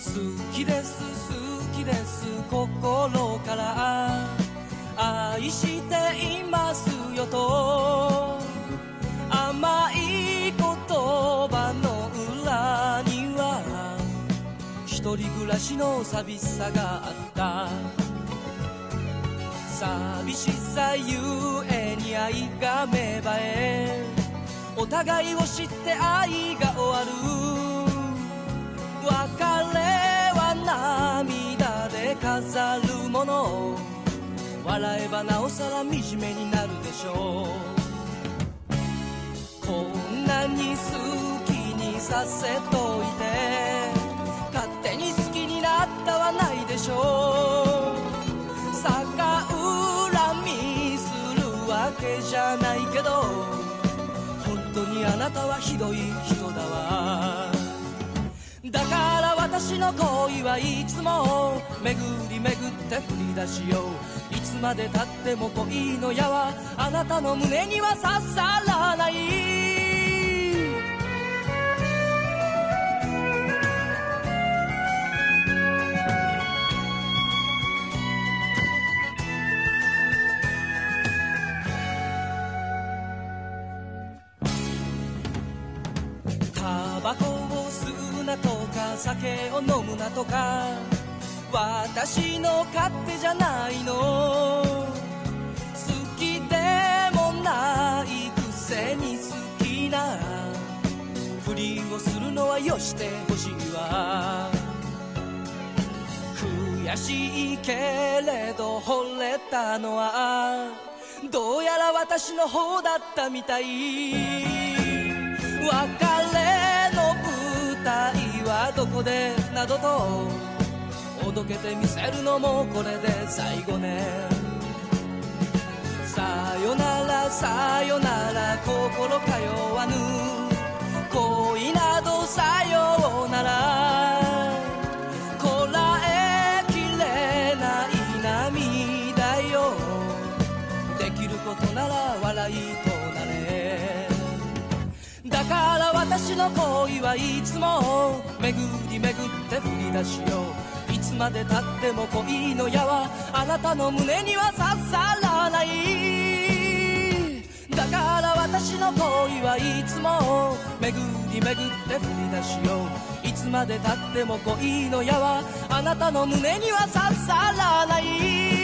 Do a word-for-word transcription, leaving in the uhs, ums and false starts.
好きです好きです心から愛していますよと甘い言葉の裏には一人暮らしの寂しさがあった。寂しさゆえに愛が芽生えお互いを知って愛が終わる。別れは涙で飾るもの笑えばなおさら惨めになるでしょう。こんなに好きにさせといて勝手に好きになったはないでしょう。逆恨みするわけじゃないけど本当にあなたはひどい人だわ。だから私の恋はいつも巡り巡って振り出しよう。いつまでたっても恋の矢はあなたの胸には刺さらない。タバコを吸うなとか酒を飲むなとか私の勝手じゃないの。好きでもないくせに好きなふりをするのはよしてほしいわ。悔しいけれど惚れたのはどうやら私の方だったみたい。別れの舞台はどこでなどとおどけてみせるのもこれで最後ね。さよならさよなら心通わぬ恋などさようならこらえきれない涙よ。できることなら笑いとなれ。だから私の恋はいつも巡り巡って振り出しよう。いつまでたっても恋の矢はあなたの胸には刺さらない。だから私の恋はいつも巡り巡って振り出しよう。いつまでたっても恋の矢はあなたの胸には刺さらない。